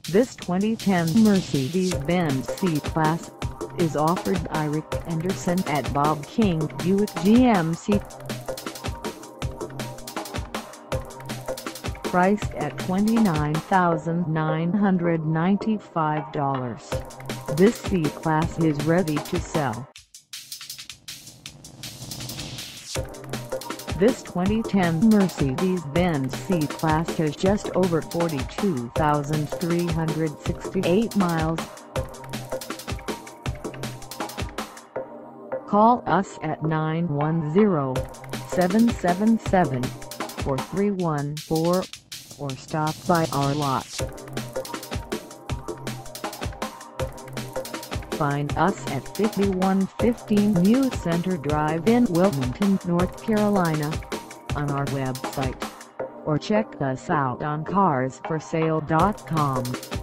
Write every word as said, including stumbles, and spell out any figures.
This twenty ten Mercedes-Benz C-Class is offered by Rick Anderson at Bob King Buick G M C. Priced at twenty-nine thousand nine hundred ninety-five dollars, this C-Class is ready to sell. This twenty ten Mercedes-Benz C-Class has just over forty-two thousand three hundred sixty-eight miles. Call us at nine one zero, seven seven seven, four three one four or stop by our lot. Find us at fifty-one fifteen New Center Drive in Wilmington, North Carolina, on our website, or check us out on cars for sale dot com.